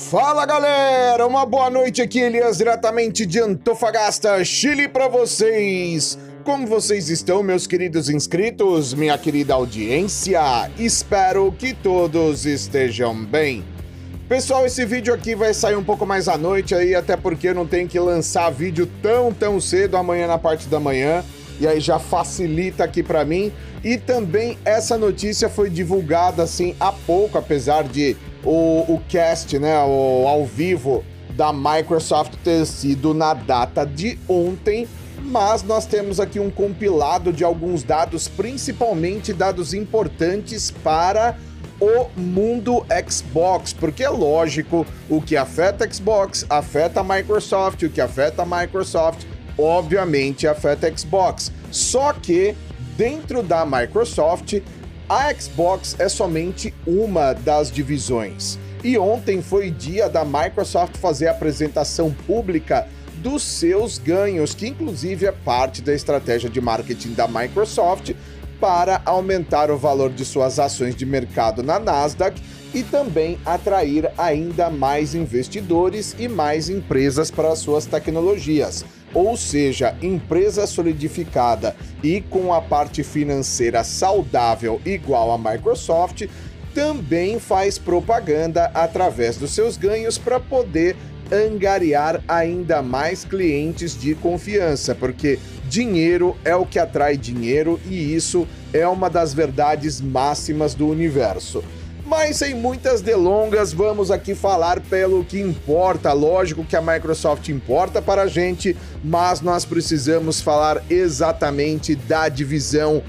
Fala galera, uma boa noite aqui, Elias, diretamente de Antofagasta, Chile para vocês. Como vocês estão, meus queridos inscritos, minha querida audiência? Espero que todos estejam bem. Pessoal, esse vídeo aqui vai sair um pouco mais à noite aí, até porque eu não tenho que lançar vídeo tão cedo amanhã na parte da manhã, e aí já facilita aqui para mim. E também essa notícia foi divulgada assim há pouco, apesar de o cast, né, o ao vivo da Microsoft ter sido na data de ontem, mas nós temos aqui um compilado de alguns dados, principalmente dados importantes para o mundo Xbox, porque é lógico, o que afeta a Xbox afeta a Microsoft, o que afeta a Microsoft obviamente afeta a Xbox. Só que dentro da Microsoft, a Xbox é somente uma das divisões. E ontem foi dia da Microsoft fazer a apresentação pública dos seus ganhos, que inclusive é parte da estratégia de marketing da Microsoft para aumentar o valor de suas ações de mercado na Nasdaq e também atrair ainda mais investidores e mais empresas para suas tecnologias. Ou seja, empresa solidificada e com a parte financeira saudável igual a Microsoft, também faz propaganda através dos seus ganhos para poder angariar ainda mais clientes de confiança, porque dinheiro é o que atrai dinheiro e isso é uma das verdades máximas do universo. Mas sem muitas delongas, vamos aqui falar pelo que importa. Lógico que a Microsoft importa para a gente, mas nós precisamos falar exatamente da divisão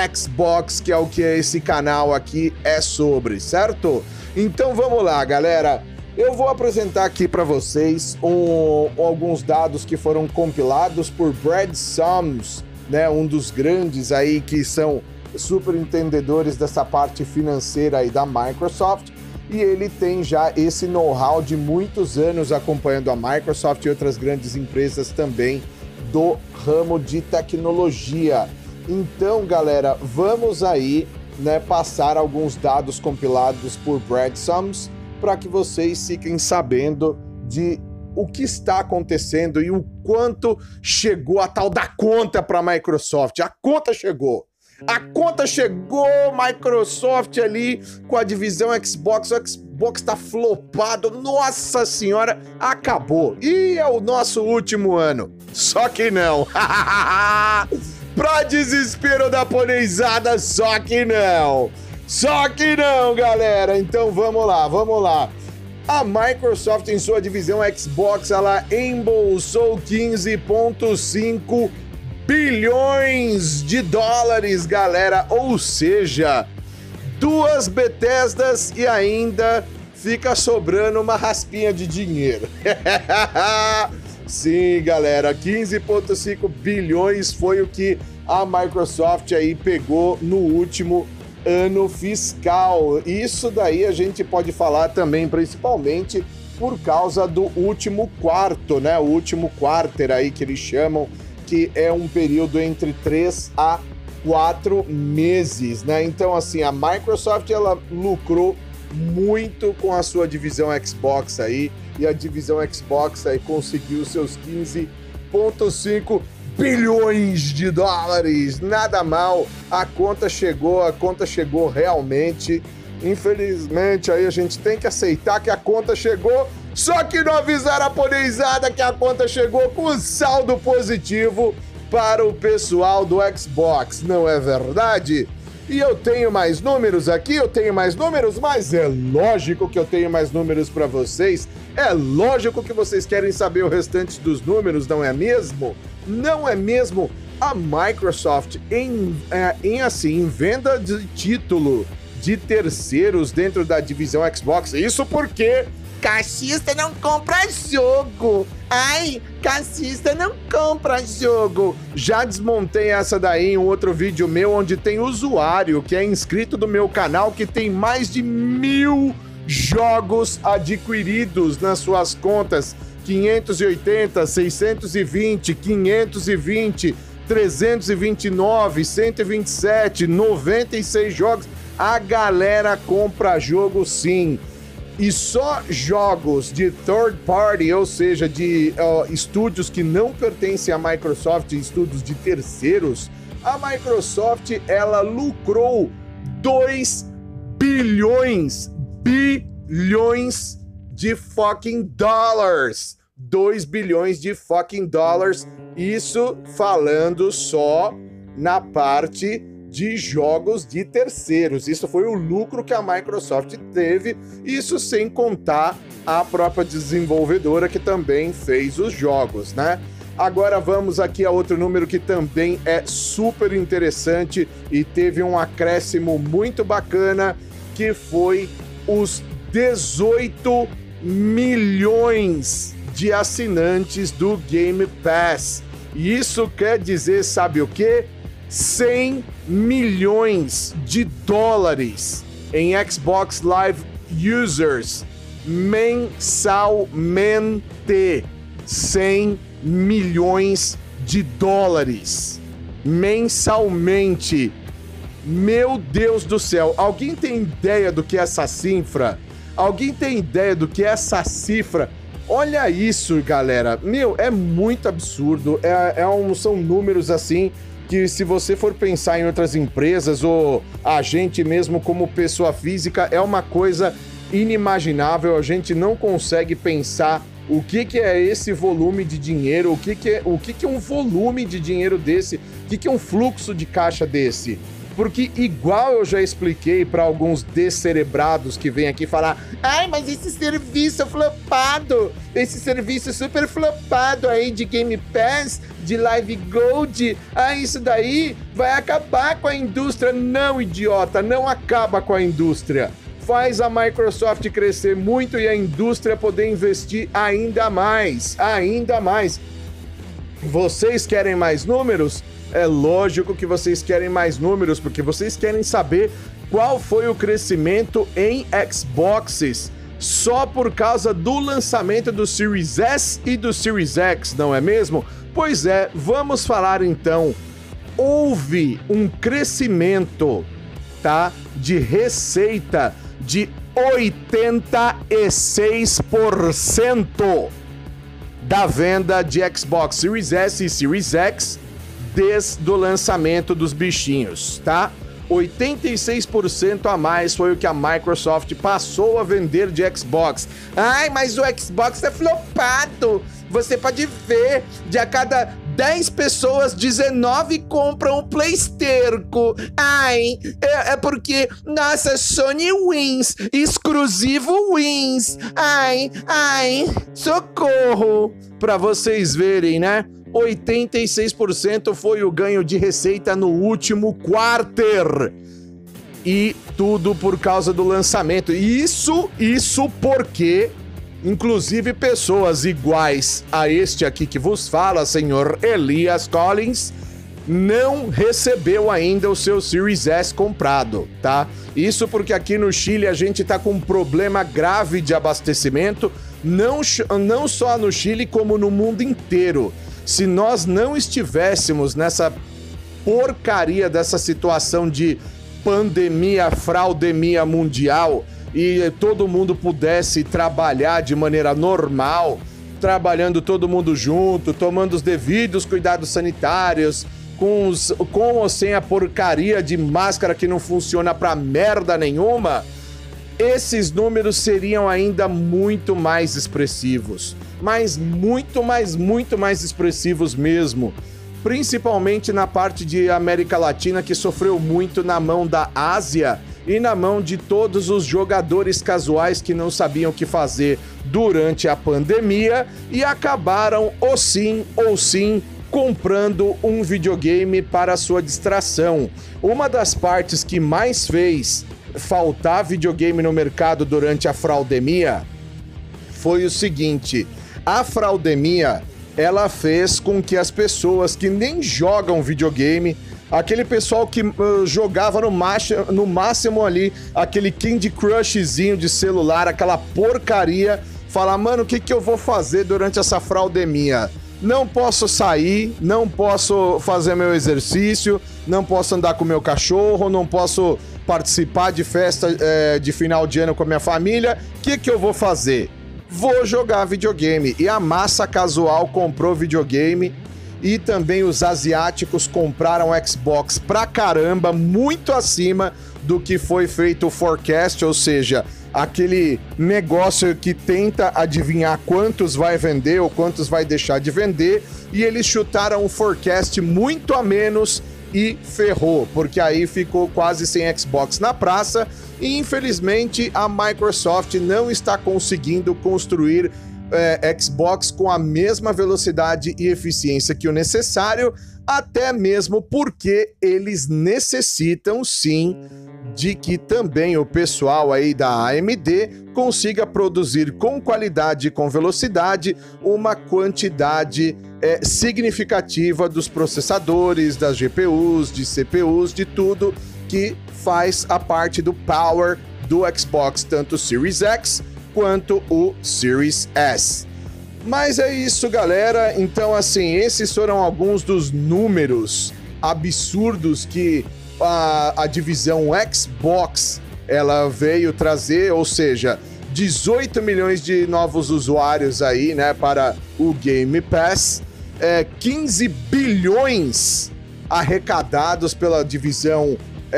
Xbox, que é o que esse canal aqui é sobre, certo? Então vamos lá, galera. Eu vou apresentar aqui para vocês alguns dados que foram compilados por Brad Sams, né, um dos grandes aí que são super entendedores dessa parte financeira aí da Microsoft, e ele tem já esse know-how de muitos anos acompanhando a Microsoft e outras grandes empresas também do ramo de tecnologia. Então, galera, vamos aí, né, passar alguns dados compilados por Brad Sams para que vocês fiquem sabendo de o que está acontecendo e o quanto chegou a tal da conta para a Microsoft. A conta chegou! A conta chegou, Microsoft ali com a divisão Xbox, o Xbox tá flopado, nossa senhora, acabou. E é o nosso último ano. Só que não. Pra desespero da poneizada, só que não. Só que não, galera. Então vamos lá. A Microsoft em sua divisão Xbox, ela embolsou 15,5 bilhões de dólares, galera, ou seja, 2 Bethesdas e ainda fica sobrando uma raspinha de dinheiro. Sim, galera, 15,5 bilhões foi o que a Microsoft aí pegou no último ano fiscal. Isso daí a gente pode falar também, principalmente por causa do último quarto, né? O último quarter aí que eles chamam, que é um período entre 3 a 4 meses, né? Então, assim, a Microsoft, ela lucrou muito com a sua divisão Xbox aí, e a divisão Xbox aí conseguiu seus 15,5 bilhões de dólares. Nada mal, a conta chegou realmente. Infelizmente, aí a gente tem que aceitar que a conta chegou, só que não avisaram a poneizada que a conta chegou com saldo positivo para o pessoal do Xbox, não é verdade? E eu tenho mais números aqui, mas é lógico que eu tenho mais números para vocês, é lógico que vocês querem saber o restante dos números, não é mesmo? Não é mesmo? A Microsoft, em venda de título de terceiros dentro da divisão Xbox, isso porque caixista não compra jogo. Ai, caixista não compra jogo. Já desmontei essa daí em um outro vídeo meu, onde tem usuário que é inscrito do meu canal, que tem mais de 1000 jogos adquiridos nas suas contas. 580, 620, 520, 329, 127, 96 jogos. A galera compra jogo sim. e só jogos de third party, ou seja, de estúdios que não pertencem à Microsoft, estúdios de terceiros, a Microsoft, ela lucrou 2 bilhões de fucking dólares. 2 bilhões de fucking dólares, isso falando só na parte de jogos de terceiros. Isso foi o lucro que a Microsoft teve, isso sem contar a própria desenvolvedora que também fez os jogos, né? Agora vamos aqui a outro número que também é super interessante e teve um acréscimo muito bacana, que foi os 18 milhões de assinantes do Game Pass. E isso quer dizer, sabe o quê? 100 milhões de dólares em Xbox Live Users mensalmente. 100 milhões de dólares mensalmente. Meu Deus do céu, alguém tem ideia do que é essa cifra? Alguém tem ideia do que é essa cifra? Olha isso, galera. Meu, é muito absurdo. São números assim que, se você for pensar em outras empresas ou a gente mesmo como pessoa física, é uma coisa inimaginável. A gente não consegue pensar o que é esse volume de dinheiro, o que é um volume de dinheiro desse, o que é um fluxo de caixa desse. Porque, igual eu já expliquei para alguns descerebrados que vêm aqui falar: ai, mas esse serviço flopado, esse serviço super flopado aí de Game Pass, de Live Gold, isso daí vai acabar com a indústria. Não, idiota, não acaba com a indústria. Faz a Microsoft crescer muito e a indústria poder investir ainda mais, ainda mais. Vocês querem mais números? É lógico que vocês querem mais números, porque vocês querem saber qual foi o crescimento em Xboxes só por causa do lançamento do Series S e do Series X, não é mesmo? Pois é, vamos falar então. Houve um crescimento, tá, de receita de 86% da venda de Xbox Series S e Series X desde o lançamento dos bichinhos, tá? 86% a mais foi o que a Microsoft passou a vender de Xbox. Ai, mas o Xbox é flopado. Você pode ver, de a cada 10 pessoas, 19 compram o PlayStation. Ai, é porque, nossa, Sony wins, exclusivo wins. Ai, socorro. Pra vocês verem, né? 86% foi o ganho de receita no último quarter. E tudo por causa do lançamento. Isso porque, inclusive, pessoas iguais a este aqui que vos fala, senhor Elias Collins, não recebeu ainda o seu Series S comprado, tá? Isso porque aqui no Chile a gente tá com um problema grave de abastecimento, não só no Chile, como no mundo inteiro. Se nós não estivéssemos nessa porcaria dessa situação de pandemia, fraudemia mundial, e todo mundo pudesse trabalhar de maneira normal, trabalhando todo mundo junto, tomando os devidos cuidados sanitários, com ou sem a porcaria de máscara que não funciona pra merda nenhuma, esses números seriam ainda muito mais expressivos. Mas muito mais expressivos mesmo. Principalmente na parte de América Latina, que sofreu muito na mão da Ásia e na mão de todos os jogadores casuais que não sabiam o que fazer durante a pandemia e acabaram, ou sim, comprando um videogame para sua distração. Uma das partes que mais fez faltar videogame no mercado durante a fraudemia foi o seguinte: a fraudemia, ela fez com que as pessoas que nem jogam videogame, aquele pessoal que jogava no máximo ali aquele Candy Crushzinho de celular, aquela porcaria, falar: mano, o que eu vou fazer durante essa fraudemia? Não posso sair, não posso fazer meu exercício, não posso andar com meu cachorro, não posso participar de festa de final de ano com a minha família, o que eu vou fazer? Vou jogar videogame. E a massa casual comprou videogame e também os asiáticos compraram Xbox pra caramba, muito acima do que foi feito o forecast, ou seja, aquele negócio que tenta adivinhar quantos vai vender ou quantos vai deixar de vender, e eles chutaram o forecast muito a menos e ferrou, porque aí ficou quase sem Xbox na praça e infelizmente a Microsoft não está conseguindo construir Xbox com a mesma velocidade e eficiência que o necessário, até mesmo porque eles necessitam sim de que também o pessoal aí da AMD consiga produzir com qualidade e com velocidade uma quantidade significativa dos processadores, das GPUs, de CPUs, de tudo que faz a parte do power do Xbox, tanto o Series X quanto o Series S. Mas é isso, galera. Então, assim, esses foram alguns dos números absurdos que a divisão Xbox ela veio trazer, ou seja, 18 milhões de novos usuários aí, né, para o Game Pass, 15 bilhões arrecadados pela divisão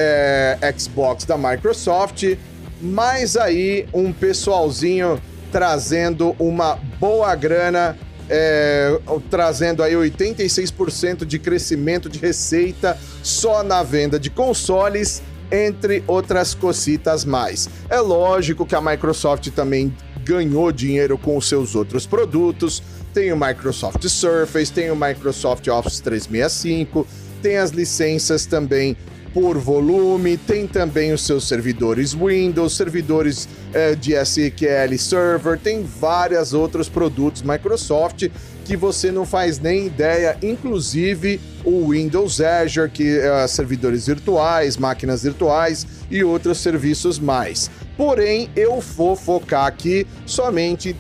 Xbox da Microsoft, mais aí um pessoalzinho trazendo uma boa grana, trazendo aí 86% de crescimento de receita só na venda de consoles, entre outras cositas mais. É lógico que a Microsoft também ganhou dinheiro com os seus outros produtos, tem o Microsoft Surface, tem o Microsoft Office 365, tem as licenças também por volume, tem também os seus servidores Windows, servidores de SQL Server, tem vários outros produtos Microsoft que você não faz nem ideia, inclusive o Windows Azure, que é servidores virtuais, máquinas virtuais e outros serviços mais. Porém, eu vou focar aqui somente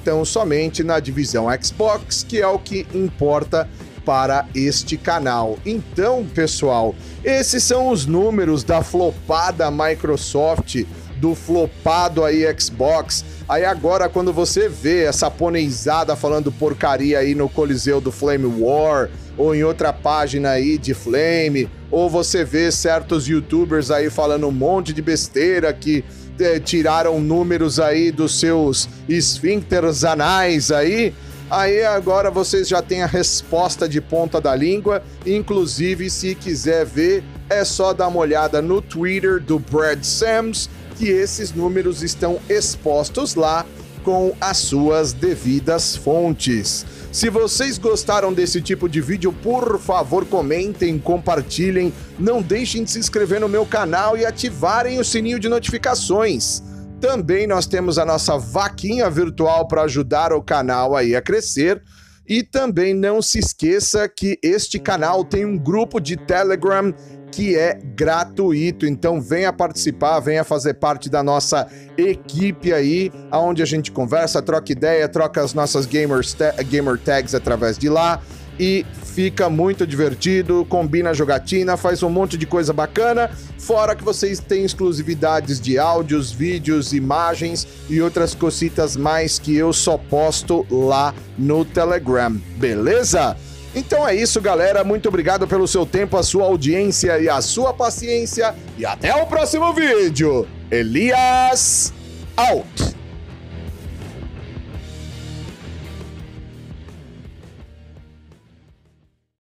na divisão Xbox, que é o que importa para este canal. Então, pessoal, esses são os números da flopada Microsoft, do flopado aí Xbox. Aí agora, quando você vê essa poneizada falando porcaria aí no Coliseu do Flame War, ou em outra página aí de Flame, ou você vê certos youtubers aí falando um monte de besteira que tiraram números aí dos seus esfíncteres anais aí agora vocês já têm a resposta de ponta da língua. Inclusive, se quiser ver, é só dar uma olhada no Twitter do Brad Sams, que esses números estão expostos lá com as suas devidas fontes. Se vocês gostaram desse tipo de vídeo, por favor, comentem, compartilhem, não deixem de se inscrever no meu canal e ativarem o sininho de notificações. Também nós temos a nossa vaquinha virtual para ajudar o canal aí a crescer. E também não se esqueça que este canal tem um grupo de Telegram que é gratuito. Então venha participar, venha fazer parte da nossa equipe aí, onde a gente conversa, troca ideia, troca as nossas gamer tags através de lá. E fica muito divertido, combina a jogatina, faz um monte de coisa bacana, fora que vocês têm exclusividades de áudios, vídeos, imagens e outras cositas mais que eu só posto lá no Telegram, beleza? Então é isso, galera, muito obrigado pelo seu tempo, a sua audiência e a sua paciência, e até o próximo vídeo. Elias, out!